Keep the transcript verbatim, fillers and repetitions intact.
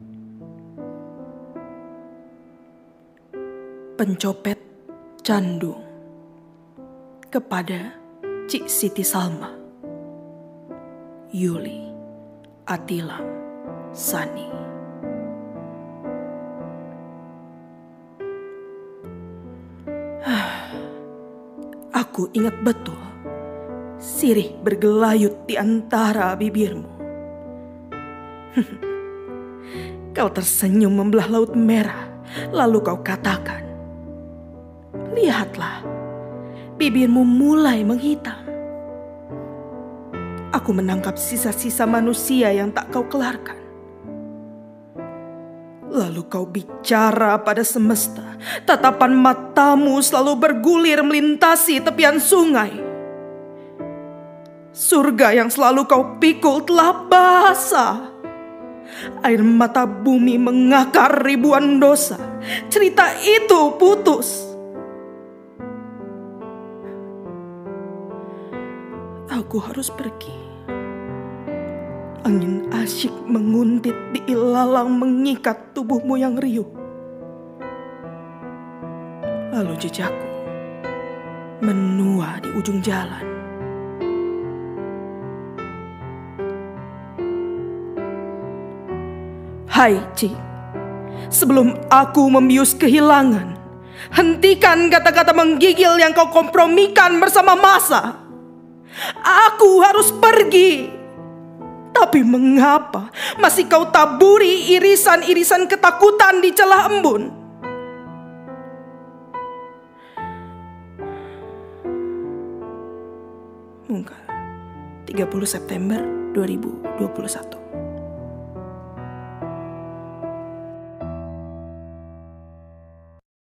Pencopet candu kepada Cik Siti Salma. Yuli Atilam Sani. Aku ingat betul sirih bergelayut di antara bibirmu. Kau tersenyum membelah laut merah, lalu kau katakan, "Lihatlah, bibirmu mulai menghitam." Aku menangkap sisa-sisa manusia yang tak kau kelarkan. Lalu kau bicara pada semesta. Tatapan matamu selalu bergulir melintasi tepian sungai. Surga yang selalu kau pikul telah basah. Air mata bumi mengakar ribuan dosa. Cerita itu putus. Aku harus pergi. Angin asyik menguntit di ilalang mengikat tubuhmu yang riuh. Lalu jejakku menua di ujung jalan. Hai Cik, sebelum aku membius kehilangan, hentikan kata-kata menggigil yang kau kompromikan bersama masa. Aku harus pergi. Tapi mengapa masih kau taburi irisan-irisan ketakutan di celah embun? Mungkal, tiga puluh September dua ribu dua puluh satu.